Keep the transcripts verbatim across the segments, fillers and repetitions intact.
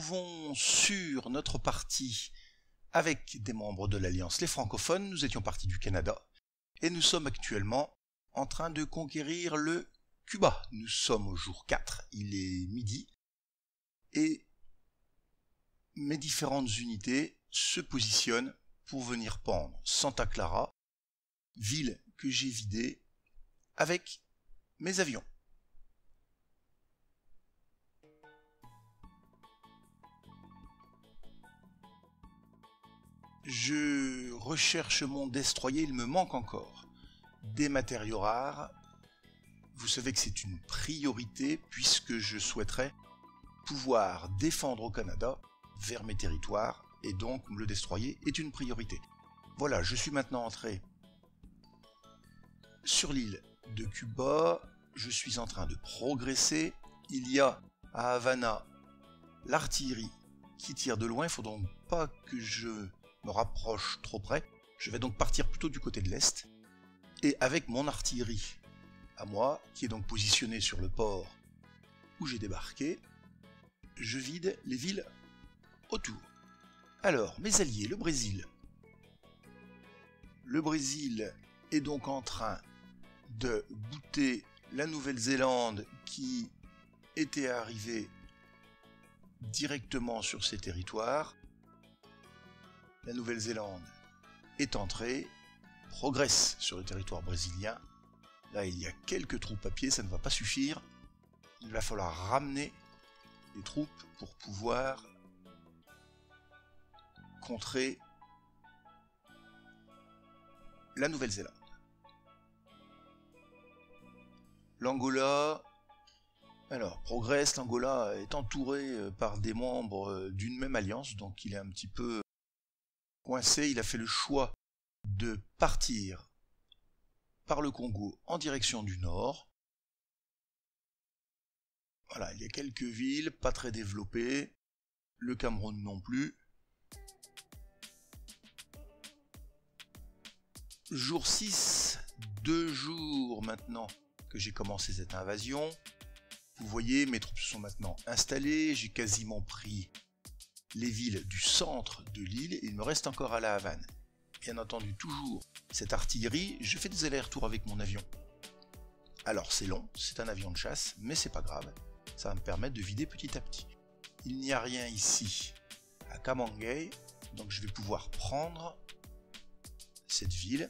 trouvons sur notre partie avec des membres de l'Alliance Les Francophones. Nous étions partis du Canada et nous sommes actuellement en train de conquérir le Cuba. Nous sommes au jour quatre, il est midi et mes différentes unités se positionnent pour venir prendre Santa Clara, ville que j'ai vidée avec mes avions. Je recherche mon destroyer, il me manque encore des matériaux rares. Vous savez que c'est une priorité puisque je souhaiterais pouvoir défendre au Canada vers mes territoires et donc le destroyer est une priorité. Voilà, je suis maintenant entré sur l'île de Cuba, je suis en train de progresser. Il y a à Havana l'artillerie qui tire de loin, il ne faut donc pas que je me rapproche trop près. Je vais donc partir plutôt du côté de l'est et avec mon artillerie à moi, qui est donc positionnée sur le port où j'ai débarqué, je vide les villes autour. Alors, mes alliés, le Brésil. Le Brésil est donc en train de bouter la Nouvelle-Zélande qui était arrivée directement sur ses territoires. La Nouvelle-Zélande est entrée, progresse sur le territoire brésilien. Là, il y a quelques troupes à pied, ça ne va pas suffire. Il va falloir ramener des troupes pour pouvoir contrer la Nouvelle-Zélande. L'Angola, alors progresse, l'Angola est entouré par des membres d'une même alliance, donc il est un petit peu coincé. Il a fait le choix de partir par le Congo en direction du nord. Voilà, il y a quelques villes pas très développées, le Cameroun non plus. Jour six, deux jours maintenant que j'ai commencé cette invasion. Vous voyez, mes troupes sont maintenant installées, j'ai quasiment pris les villes du centre de l'île et il me reste encore à la Havane. Bien entendu, toujours cette artillerie, je fais des allers-retours avec mon avion. Alors c'est long, c'est un avion de chasse, mais c'est pas grave, ça va me permettre de vider petit à petit. Il n'y a rien ici à Kamangay, donc je vais pouvoir prendre cette ville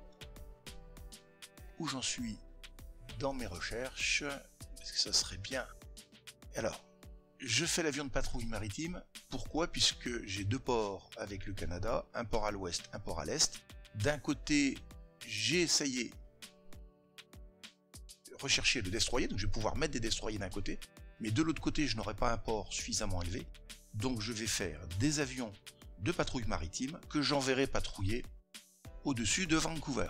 où j'en suis dans mes recherches, parce que ça serait bien. Alors, je fais l'avion de patrouille maritime. Pourquoi? Puisque j'ai deux ports avec le Canada, un port à l'ouest, un port à l'est. D'un côté, j'ai essayé de rechercher le destroyer, donc je vais pouvoir mettre des destroyers d'un côté, mais de l'autre côté, je n'aurai pas un port suffisamment élevé, donc je vais faire des avions de patrouille maritime que j'enverrai patrouiller au-dessus de Vancouver.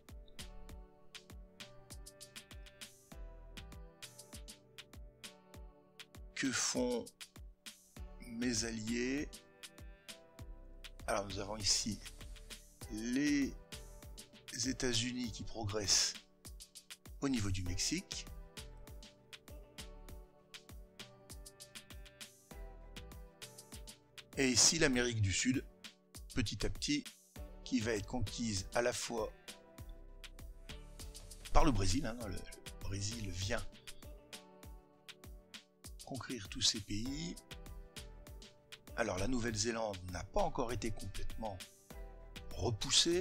Que font mes alliés? Alors nous avons ici les États-Unis qui progressent au niveau du Mexique. Et ici l'Amérique du Sud, petit à petit, qui va être conquise à la fois par le Brésil. Hein, le, le Brésil vient conquérir tous ces pays. Alors la Nouvelle-Zélande n'a pas encore été complètement repoussée.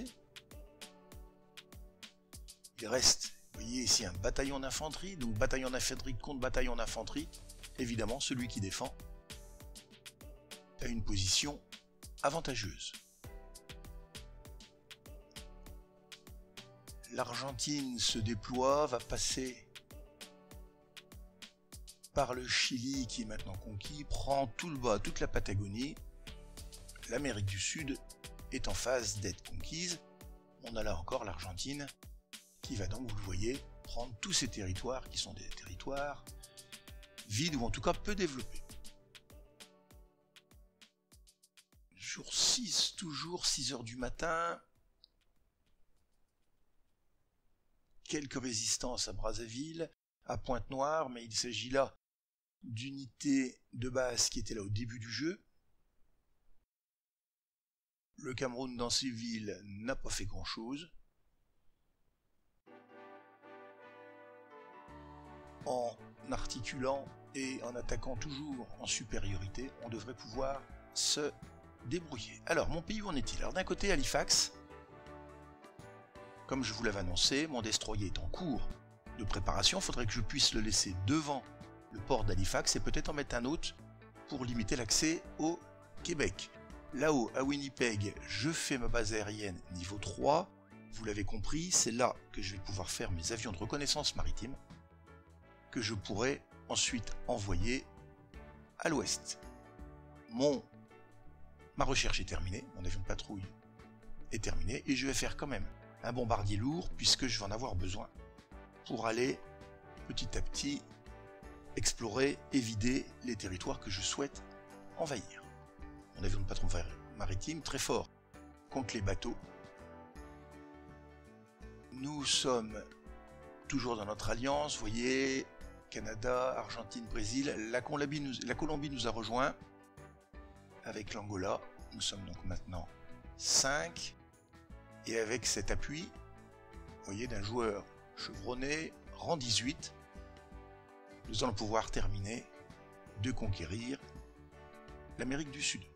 Il reste, vous voyez ici, un bataillon d'infanterie, donc bataillon d'infanterie contre bataillon d'infanterie. Évidemment, celui qui défend a une position avantageuse. L'Argentine se déploie, va passer par le Chili qui est maintenant conquis, prend tout le bas, toute la Patagonie. L'Amérique du Sud est en phase d'être conquise. On a là encore l'Argentine qui va donc, vous le voyez, prendre tous ces territoires qui sont des territoires vides ou en tout cas peu développés. Jour six, toujours six heures du matin. Quelques résistances à Brazzaville, à Pointe-Noire, mais il s'agit là d'unités de base qui étaient là au début du jeu. Le Cameroun dans ces villes n'a pas fait grand chose. En articulant et en attaquant toujours en supériorité, on devrait pouvoir se débrouiller. Alors, mon pays, où en est-il? Alors, d'un côté, Halifax, comme je vous l'avais annoncé, mon destroyer est en cours de préparation. Il faudrait que je puisse le laisser devant le port d'Halifax et peut-être en mettre un autre pour limiter l'accès au Québec. Là-haut, à Winnipeg, je fais ma base aérienne niveau trois. Vous l'avez compris, c'est là que je vais pouvoir faire mes avions de reconnaissance maritime que je pourrai ensuite envoyer à l'ouest. Mon, ma recherche est terminée, mon avion de patrouille est terminé et je vais faire quand même un bombardier lourd puisque je vais en avoir besoin pour aller petit à petit explorer et vider les territoires que je souhaite envahir. Mon avion de patrouille maritime très fort contre les bateaux. Nous sommes toujours dans notre alliance, vous voyez, Canada, Argentine, Brésil. La Colombie nous, la Colombie nous a rejoints avec l'Angola. Nous sommes donc maintenant cinq. Et avec cet appui, vous voyez, d'un joueur chevronné, rang dix-huit, nous allons pouvoir terminer de conquérir l'Amérique du Sud.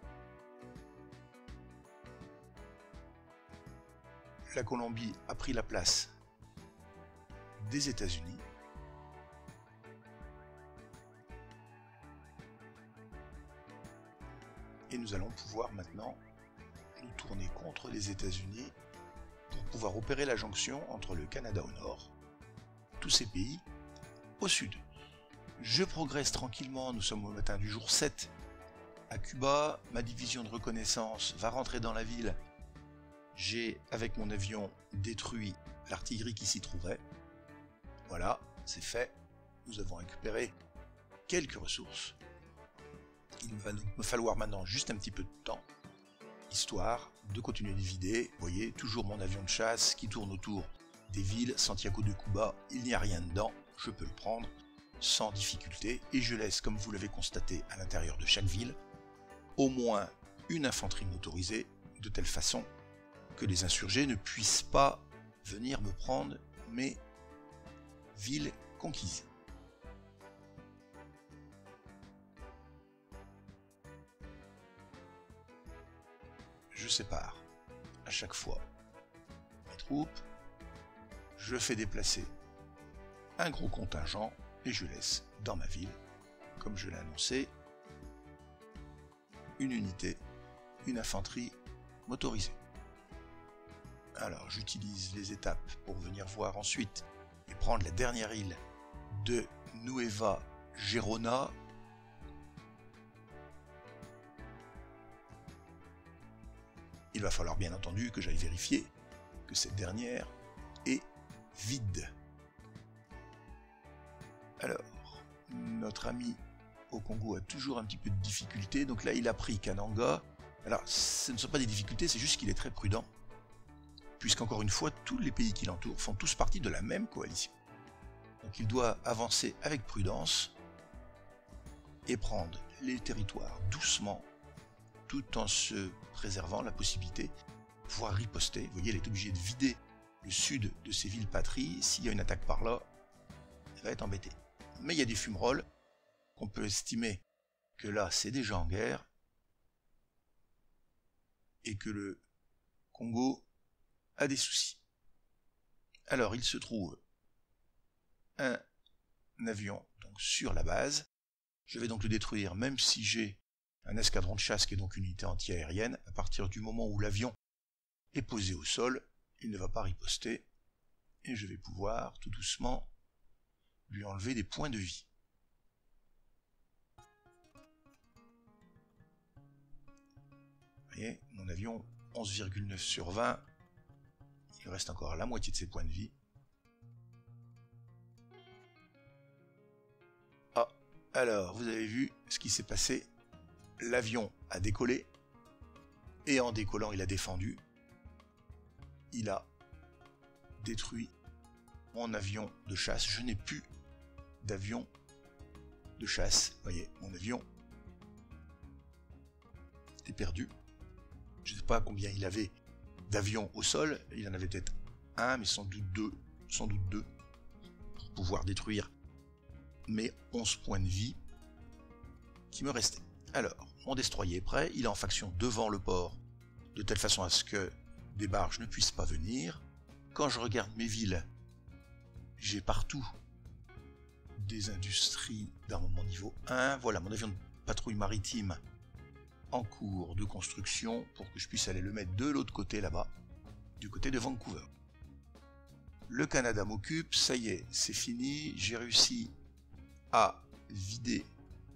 La Colombie a pris la place des États-Unis. Et nous allons pouvoir maintenant nous tourner contre les États-Unis pour pouvoir opérer la jonction entre le Canada au nord, tous ces pays au sud. Je progresse tranquillement, nous sommes au matin du jour sept à Cuba, ma division de reconnaissance va rentrer dans la ville. J'ai, avec mon avion, détruit l'artillerie qui s'y trouvait. Voilà, c'est fait. Nous avons récupéré quelques ressources. Il va me falloir maintenant juste un petit peu de temps, histoire de continuer de vider. Vous voyez, toujours mon avion de chasse qui tourne autour des villes. Santiago de Cuba, il n'y a rien dedans, je peux le prendre sans difficulté. Et je laisse, comme vous l'avez constaté, à l'intérieur de chaque ville, au moins une infanterie motorisée, de telle façon que les insurgés ne puissent pas venir me prendre mes villes conquises. Je sépare à chaque fois mes troupes, je fais déplacer un gros contingent et je laisse dans ma ville, comme je l'ai annoncé, une unité, une infanterie motorisée. Alors j'utilise les étapes pour venir voir ensuite et prendre la dernière île de Nueva Gerona. Il va falloir bien entendu que j'aille vérifier que cette dernière est vide. Alors, notre ami au Congo a toujours un petit peu de difficulté, donc là il a pris Kananga. Alors ce ne sont pas des difficultés, c'est juste qu'il est très prudent, puisqu'encore une fois, tous les pays qui l'entourent font tous partie de la même coalition. Donc il doit avancer avec prudence et prendre les territoires doucement, tout en se préservant la possibilité de pouvoir riposter. Vous voyez, il est obligé de vider le sud de ses villes patries. S'il y a une attaque par là, il va être embêté. Mais il y a des fumerolles qu'on peut estimer que là, c'est déjà en guerre et que le Congo a des soucis. Alors, il se trouve un avion donc sur la base. Je vais donc le détruire, même si j'ai un escadron de chasse qui est donc une unité anti-aérienne. À partir du moment où l'avion est posé au sol, il ne va pas riposter et je vais pouvoir tout doucement lui enlever des points de vie. Vous voyez, mon avion onze virgule neuf sur vingt, il reste encore la moitié de ses points de vie. Ah, alors vous avez vu ce qui s'est passé. L'avion a décollé et en décollant il a défendu. Il a détruit mon avion de chasse. Je n'ai plus d'avion de chasse. Vous voyez, mon avion est perdu. Je ne sais pas combien il avait d'avions au sol. Il en avait peut-être un, mais sans doute deux. Sans doute deux. Pour pouvoir détruire mes onze points de vie qui me restaient. Alors, mon destroyer est prêt. Il est en faction devant le port, de telle façon à ce que des barges ne puissent pas venir. Quand je regarde mes villes, j'ai partout des industries d'armement niveau un. Voilà mon avion de patrouille maritime en cours de construction pour que je puisse aller le mettre de l'autre côté là-bas, du côté de Vancouver. Le Canada m'occupe, ça y est, c'est fini, j'ai réussi à vider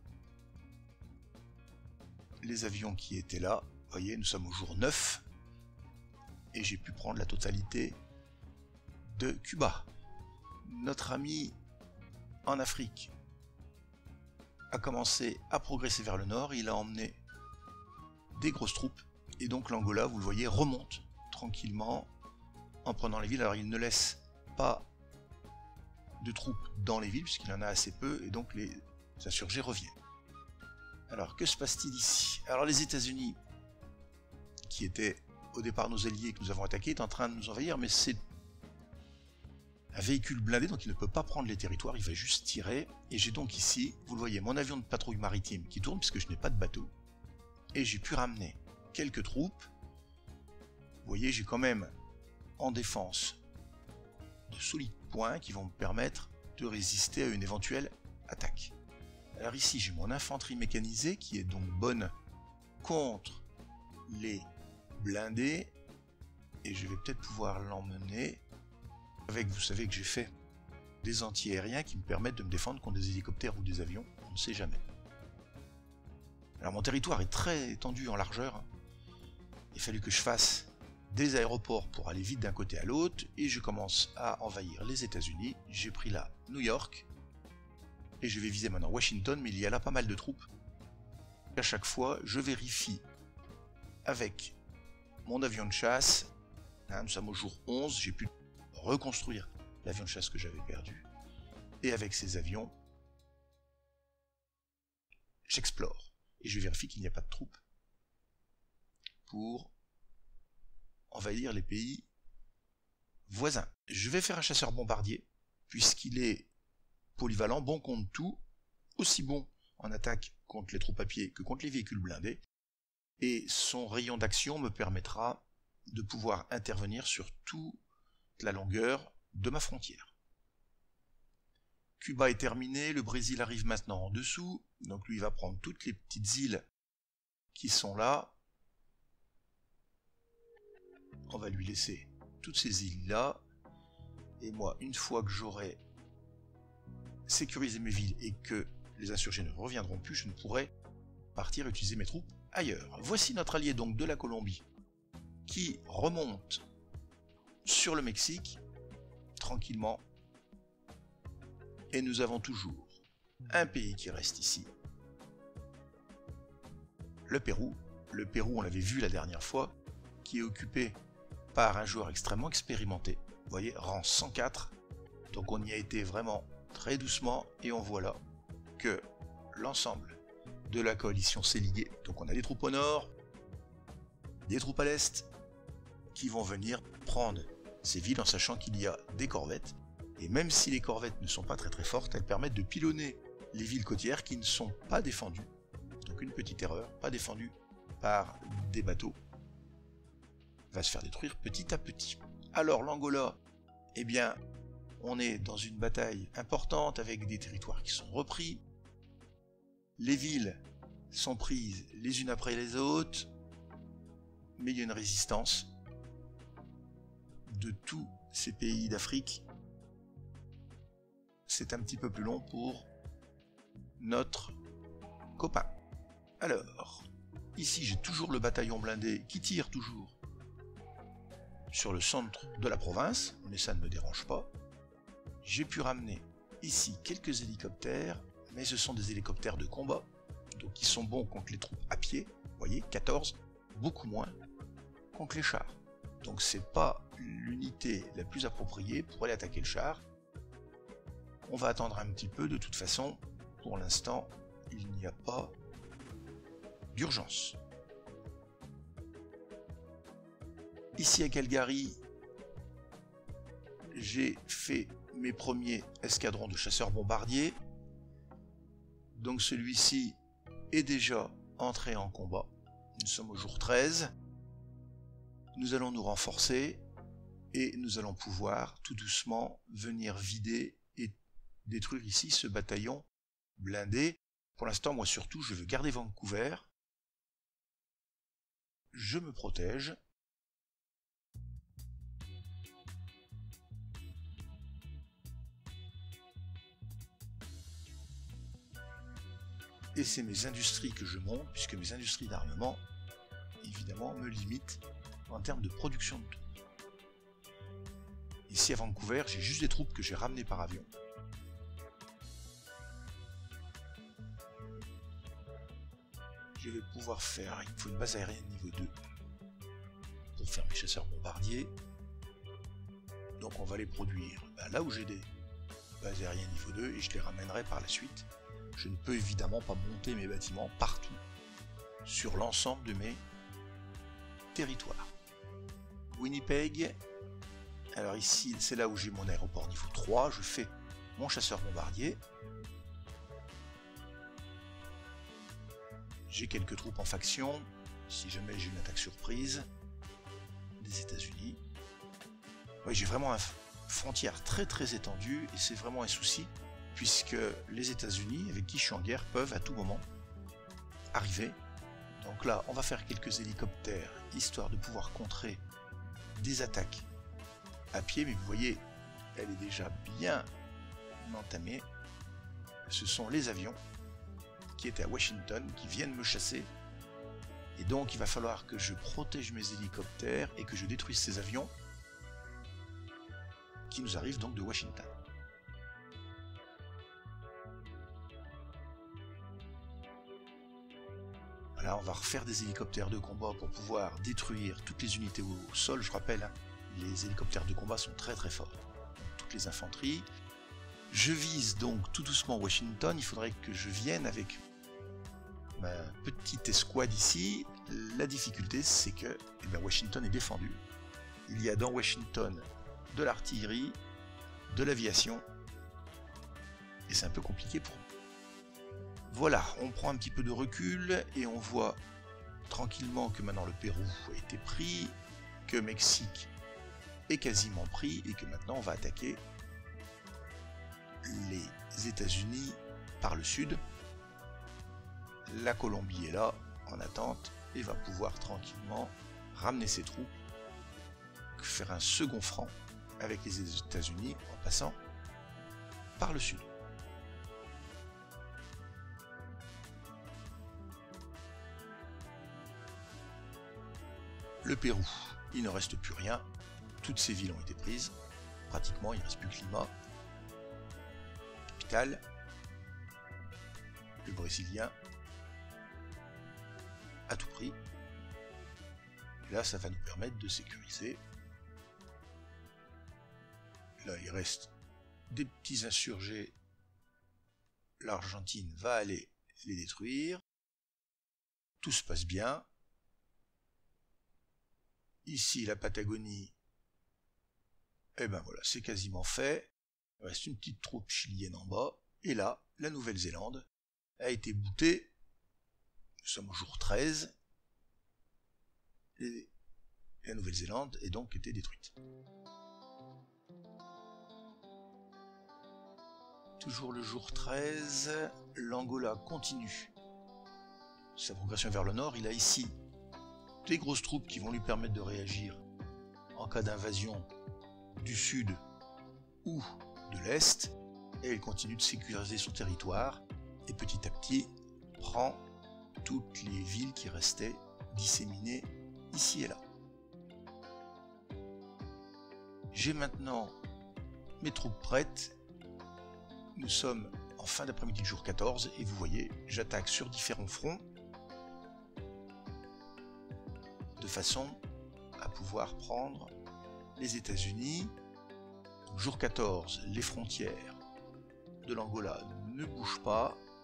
les avions qui étaient là. Vous voyez, nous sommes au jour neuf et j'ai pu prendre la totalité de Cuba. Notre ami en Afrique a commencé à progresser vers le nord, il a emmené des grosses troupes, et donc l'Angola, vous le voyez, remonte tranquillement en prenant les villes. Alors il ne laisse pas de troupes dans les villes, puisqu'il en a assez peu, et donc les insurgés reviennent. Alors que se passe-t-il ici? Alors les États-Unis, qui étaient au départ nos alliés que nous avons attaqués, est en train de nous envahir, mais c'est un véhicule blindé, donc il ne peut pas prendre les territoires, il va juste tirer. Et j'ai donc ici, vous le voyez, mon avion de patrouille maritime qui tourne, puisque je n'ai pas de bateau. Et j'ai pu ramener quelques troupes. Vous voyez, j'ai quand même en défense de solides points qui vont me permettre de résister à une éventuelle attaque. Alors ici, j'ai mon infanterie mécanisée qui est donc bonne contre les blindés. Et je vais peut-être pouvoir l'emmener avec, vous savez que j'ai fait des anti-aériens qui me permettent de me défendre contre des hélicoptères ou des avions, on ne sait jamais. Alors mon territoire est très étendu en largeur, il a fallu que je fasse des aéroports pour aller vite d'un côté à l'autre, et je commence à envahir les États-Unis. J'ai pris là New York, et je vais viser maintenant Washington, mais il y a là pas mal de troupes. À chaque fois, je vérifie avec mon avion de chasse, hein, nous sommes au jour onze, j'ai pu reconstruire l'avion de chasse que j'avais perdu, et avec ces avions j'explore et je vérifie qu'il n'y a pas de troupes pour envahir les pays voisins. Je vais faire un chasseur bombardier puisqu'il est polyvalent, bon contre tout, aussi bon en attaque contre les troupes à pied que contre les véhicules blindés, et son rayon d'action me permettra de pouvoir intervenir sur toute la longueur de ma frontière. Cuba est terminé, le Brésil arrive maintenant en dessous, donc lui il va prendre toutes les petites îles qui sont là. On va lui laisser toutes ces îles là, et moi une fois que j'aurai sécurisé mes villes et que les insurgés ne reviendront plus, je ne pourrai partir utiliser mes troupes ailleurs. Voici notre allié donc de la Colombie qui remonte sur le Mexique tranquillement, et nous avons toujours un pays qui reste ici, le Pérou. Le Pérou, on l'avait vu la dernière fois, qui est occupé par un joueur extrêmement expérimenté, vous voyez, rang cent quatre, donc on y a été vraiment très doucement, et on voit là que l'ensemble de la coalition s'est ligué. Donc on a des troupes au nord, des troupes à l'est, qui vont venir prendre ces villes en sachant qu'il y a des corvettes, et même si les corvettes ne sont pas très très fortes, elles permettent de pilonner les villes côtières qui ne sont pas défendues. Donc une petite erreur, pas défendues par des bateaux, va se faire détruire petit à petit. Alors l'Angola, eh bien, on est dans une bataille importante avec des territoires qui sont repris. Les villes sont prises les unes après les autres, mais il y a une résistance de tous ces pays d'Afrique. C'est un petit peu plus long pour notre copain. Alors, ici j'ai toujours le bataillon blindé qui tire toujours sur le centre de la province, mais ça ne me dérange pas. J'ai pu ramener ici quelques hélicoptères, mais ce sont des hélicoptères de combat, donc ils sont bons contre les troupes à pied, vous voyez, quatorze, beaucoup moins contre les chars. Donc c'est pas l'unité la plus appropriée pour aller attaquer le char. On va attendre un petit peu, de toute façon, pour l'instant, il n'y a pas d'urgence. Ici à Calgary, j'ai fait mes premiers escadrons de chasseurs bombardiers. Donc celui-ci est déjà entré en combat. Nous sommes au jour treize. Nous allons nous renforcer et nous allons pouvoir tout doucement venir vider et détruire ici ce bataillon blindé. Pour l'instant, moi surtout, je veux garder Vancouver. Je me protège. Et c'est mes industries que je monte, puisque mes industries d'armement, évidemment, me limitent en termes de production de troupes. Ici à Vancouver, j'ai juste des troupes que j'ai ramenées par avion. Je vais pouvoir faire, il me faut une base aérienne niveau deux pour faire mes chasseurs bombardiers. Donc on va les produire ben, là où j'ai des bases aériennes niveau deux et je les ramènerai par la suite. Je ne peux évidemment pas monter mes bâtiments partout sur l'ensemble de mes territoires. Winnipeg, alors ici c'est là où j'ai mon aéroport niveau trois, je fais mon chasseur bombardier. J'ai quelques troupes en faction, si jamais j'ai une attaque surprise des États-Unis. Oui, j'ai vraiment une frontière très très étendue et c'est vraiment un souci puisque les États-Unis, avec qui je suis en guerre, peuvent à tout moment arriver. Donc là, on va faire quelques hélicoptères histoire de pouvoir contrer des attaques à pied, mais vous voyez, elle est déjà bien entamée. Ce sont les avions qui étaient à Washington, qui viennent me chasser. Et donc, il va falloir que je protège mes hélicoptères et que je détruise ces avions qui nous arrivent donc de Washington. Voilà, on va refaire des hélicoptères de combat pour pouvoir détruire toutes les unités au sol. Je rappelle, hein, les hélicoptères de combat sont très très forts. Toutes les infanteries. Je vise donc tout doucement Washington. Il faudrait que je vienne avec ma petite escouade ici. La difficulté, c'est que eh bien, Washington est défendu. Il y a dans Washington de l'artillerie, de l'aviation, et c'est un peu compliqué pour nous. Voilà, on prend un petit peu de recul et on voit tranquillement que maintenant le Pérou a été pris, que Mexique est quasiment pris et que maintenant on va attaquer les États-Unis par le sud. La Colombie est là en attente et va pouvoir tranquillement ramener ses troupes, faire un second front avec les États-Unis en passant par le sud. Le Pérou, il ne reste plus rien. Toutes ces villes ont été prises. Pratiquement, il ne reste plus que Lima. Capitale. Le Brésilien. À tout prix. Et là, ça va nous permettre de sécuriser. Là, il reste des petits insurgés. L'Argentine va aller les détruire. Tout se passe bien. Ici, la Patagonie, et ben voilà, c'est quasiment fait. Il reste une petite troupe chilienne en bas. Et là, la Nouvelle-Zélande a été boutée. Nous sommes au jour treize. Et la Nouvelle-Zélande est donc été détruite. Toujours le jour treize, l'Angola continue sa progression vers le nord. Il a ici des grosses troupes qui vont lui permettre de réagir en cas d'invasion du sud ou de l'est, et il continue de sécuriser son territoire et petit à petit prend toutes les villes qui restaient disséminées ici et là. J'ai maintenant mes troupes prêtes. Nous sommes en fin d'après-midi du jour quatorze et vous voyez, j'attaque sur différents fronts de façon à pouvoir prendre les États-Unis. Jour quatorze, les frontières de l'Angola ne bougent pas.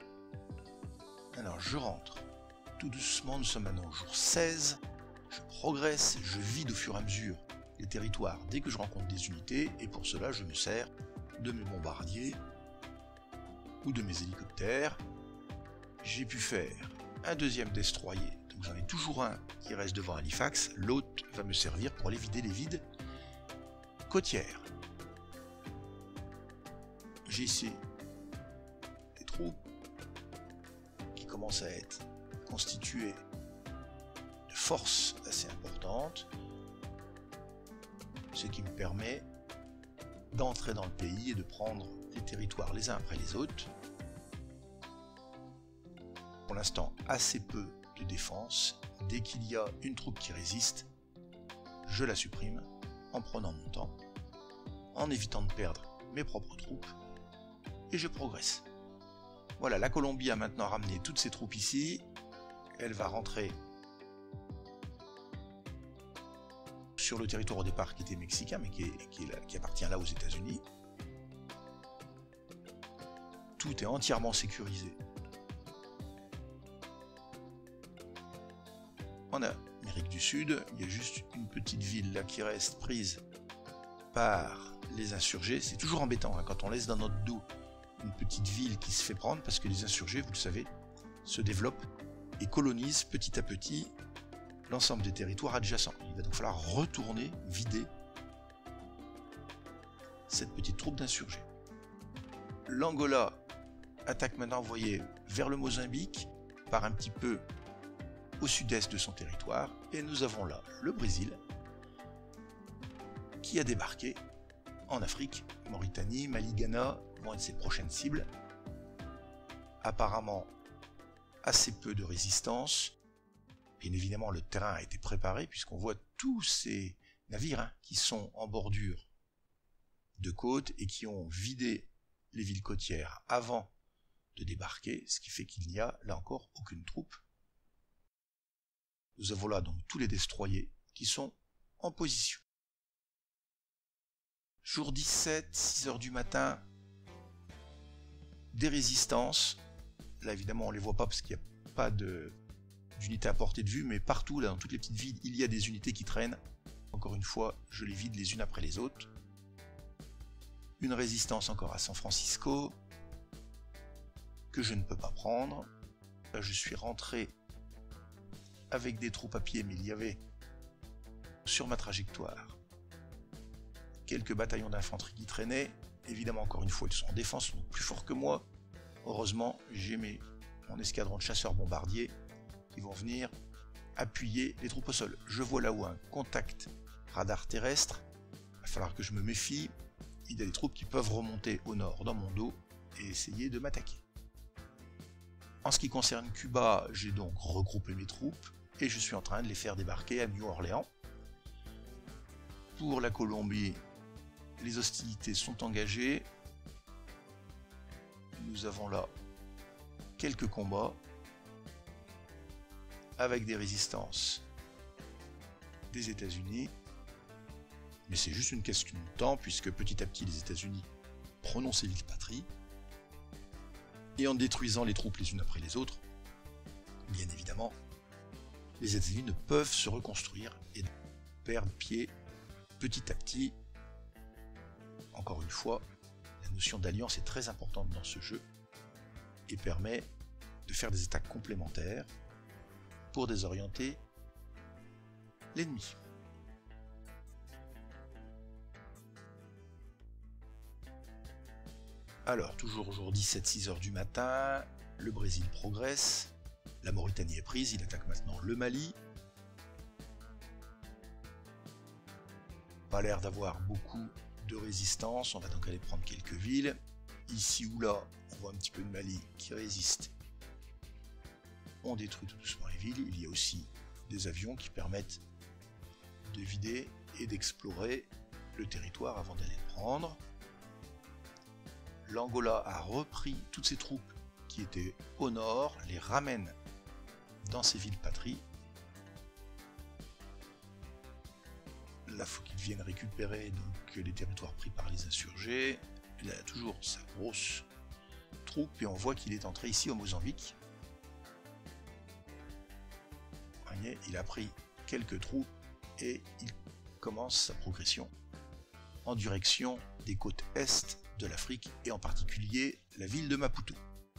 Alors je rentre tout doucement, nous sommes maintenant au jour seize, je progresse, je vide au fur et à mesure les territoires dès que je rencontre des unités, et pour cela je me sers de mes bombardiers ou de mes hélicoptères. J'ai pu faire un deuxième destroyer, donc j'en ai toujours un qui reste devant Halifax, l'autre va me servir pour aller vider les vides côtières. J'ai ici des troupes qui commencent à être constituées de forces assez importantes, ce qui me permet d'entrer dans le pays et de prendre les territoires les uns après les autres. Pour l'instant, assez peu de défense. Dès qu'il y a une troupe qui résiste, je la supprime en prenant mon temps, en évitant de perdre mes propres troupes, et je progresse. Voilà, la Colombie a maintenant ramené toutes ses troupes ici. Elle va rentrer sur le territoire au départ qui était mexicain, mais qui, est, qui, est là, qui appartient là aux États-Unis. Tout est entièrement sécurisé. En Amérique du Sud, il y a juste une petite ville là qui reste prise par les insurgés. C'est toujours embêtant hein, quand on laisse dans notre dos une petite ville qui se fait prendre, parce que les insurgés, vous le savez, se développent et colonisent petit à petit l'ensemble des territoires adjacents. Il va donc falloir retourner, vider cette petite troupe d'insurgés. L'Angola attaque maintenant, vous voyez, vers le Mozambique, par un petit peu au sud-est de son territoire, et nous avons là le Brésil qui a débarqué en Afrique. Mauritanie, Mali, Ghana vont être ses prochaines cibles. Apparemment assez peu de résistance. Bien évidemment, le terrain a été préparé puisqu'on voit tous ces navires hein, qui sont en bordure de côte et qui ont vidé les villes côtières avant de débarquer, ce qui fait qu'il n'y a là encore aucune troupe. Nous avons là donc tous les destroyers qui sont en position. Jour dix-sept, six heures du matin, des résistances. Là évidemment on ne les voit pas parce qu'il n'y a pas de d'unités à portée de vue, mais partout, là, dans toutes les petites villes, il y a des unités qui traînent. Encore une fois, je les vide les unes après les autres. Une résistance encore à San Francisco, que je ne peux pas prendre. Là, je suis rentré avec des troupes à pied, mais il y avait sur ma trajectoire quelques bataillons d'infanterie qui traînaient. Évidemment, encore une fois, ils sont en défense, donc plus forts que moi. Heureusement, j'ai mes, mon escadron de chasseurs bombardiers qui vont venir appuyer les troupes au sol. Je vois là-haut un contact radar terrestre. Il va falloir que je me méfie. Il y a des troupes qui peuvent remonter au nord dans mon dos et essayer de m'attaquer. En ce qui concerne Cuba, j'ai donc regroupé mes troupes et je suis en train de les faire débarquer à New Orleans. Pour la Colombie, les hostilités sont engagées. Nous avons là quelques combats avec des résistances des États-Unis, mais c'est juste une question de temps puisque petit à petit les États-Unis prennent ces villes patries et en détruisant les troupes les unes après les autres, bien évidemment, les États-Unis ne peuvent se reconstruire et perdre pied petit à petit. Encore une fois, la notion d'alliance est très importante dans ce jeu et permet de faire des attaques complémentaires pour désorienter l'ennemi. Alors, toujours jour dix-sept, six heures du matin, le Brésil progresse, la Mauritanie est prise, il attaque maintenant le Mali. Pas l'air d'avoir beaucoup de résistance, on va donc aller prendre quelques villes. Ici ou là, on voit un petit peu de Mali qui résiste. On détruit tout doucement les villes. Il y a aussi des avions qui permettent de vider et d'explorer le territoire avant d'aller le prendre. L'Angola a repris toutes ses troupes qui étaient au nord, les ramène dans ses villes patries. Là, il faut qu'ils viennent récupérer donc, les territoires pris par les insurgés. Il a toujours sa grosse troupe et on voit qu'il est entré ici au Mozambique. voyez, il a pris quelques trous et il commence sa progression en direction des côtes est de l'Afrique et en particulier la ville de Maputo.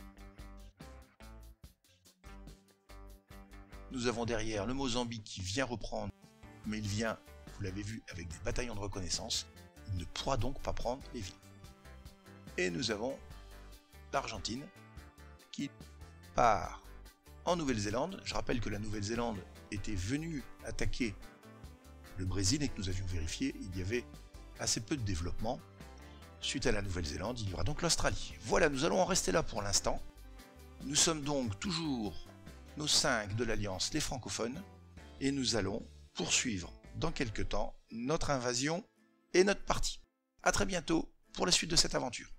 Nous avons derrière le Mozambique qui vient reprendre, mais il vient, vous l'avez vu, avec des bataillons de reconnaissance. Il ne pourra donc pas prendre les villes. Et nous avons l'Argentine qui part en Nouvelle-Zélande. Je rappelle que la Nouvelle-Zélande était venue attaquer le Brésil et que nous avions vérifié, il y avait assez peu de développement. Suite à la Nouvelle-Zélande, il y aura donc l'Australie. Voilà, nous allons en rester là pour l'instant. Nous sommes donc toujours nos cinq de l'Alliance, les francophones, et nous allons poursuivre dans quelques temps notre invasion et notre partie. A très bientôt pour la suite de cette aventure.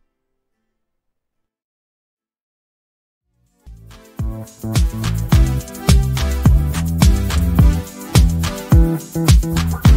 Thank you.